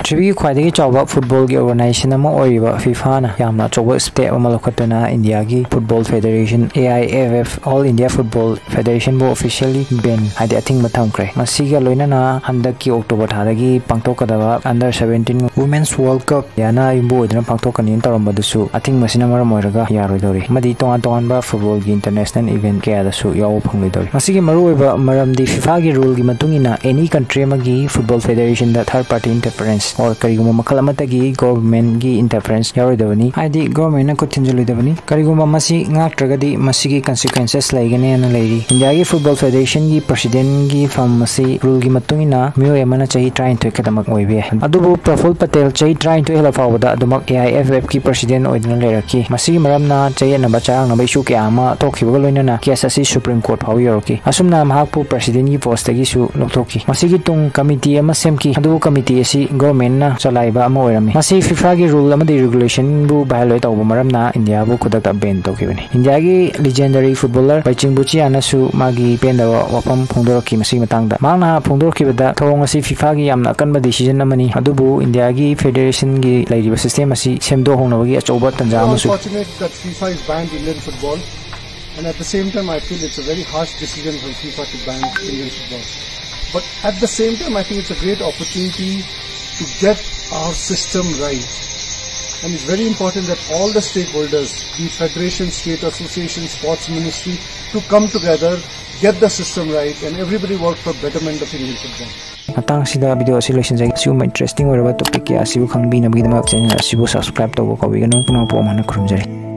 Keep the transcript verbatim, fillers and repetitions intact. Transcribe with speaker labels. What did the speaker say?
Speaker 1: Prithvi khwaidagi chawba football gi organization ama oiba FIFA na yamna chawba step ama lokhatuna India gi football federation A I F F All India Football Federation bo officially ban hadi athing matham kre masiga loinana handak ki October thadagi pangtokadaba under seventeen Women's World Cup yana imbo idna pangtokani tawrambadusu athing masina maram oiraga yaroidori madi tongan tongan ba football gi international event kaya dasu yaw phangloidori masigi maru oiba maramdi FIFA gi rule gi matungina any country magi football federation da third party interference or kariguma makal amatagi government gi interference yaroidawani hadi government na kuthinjaloidawani kariguma masi ngaktragadi masigi consequences laigane na lairi India gi football federation gi president gi fam masi rule gi matungina mio emana chahi trying to kadamak oibe adubu Praful Patel chahi trying to help awada adumak A I F F ki president oidna leraki masigi maramna chahi na bachang na baisu ke ama tokhiba loinana case asi Supreme Court phawi yoroki asumna mahakpu president gi post gi su loktoki masigi tung committee ama semki adubu committee asi government na chalaiba ama oirami masi FIFA gi rule ama regulation bu violate tawba maramna India bu khudakta ban tokibani India gi legendary footballer Baiching Buchi anasu magi pendawa wapam phongdoroki masi matangda mangna phongdorokibada thong asi FIFA gi yamna kanba decision amani adubu India gi federation gi lairiba system asi semdo hongnawagi achoba tanja amasu
Speaker 2: Unfortunate that FIFA is banned Indian football, and at the same time I feel it's a very harsh decision from FIFA to ban Indian football. But at the same time I think it's a great opportunity to get our system right. And it's very important that all the stakeholders, the federation, state association, sports ministry, to come together, get the system right, and everybody work for betterment of Indian football.
Speaker 1: Matang sida video selection jai siu interesting or about topic ya siu khangbi na bidama channel siu subscribe to ko bigano puno po mana khurumjari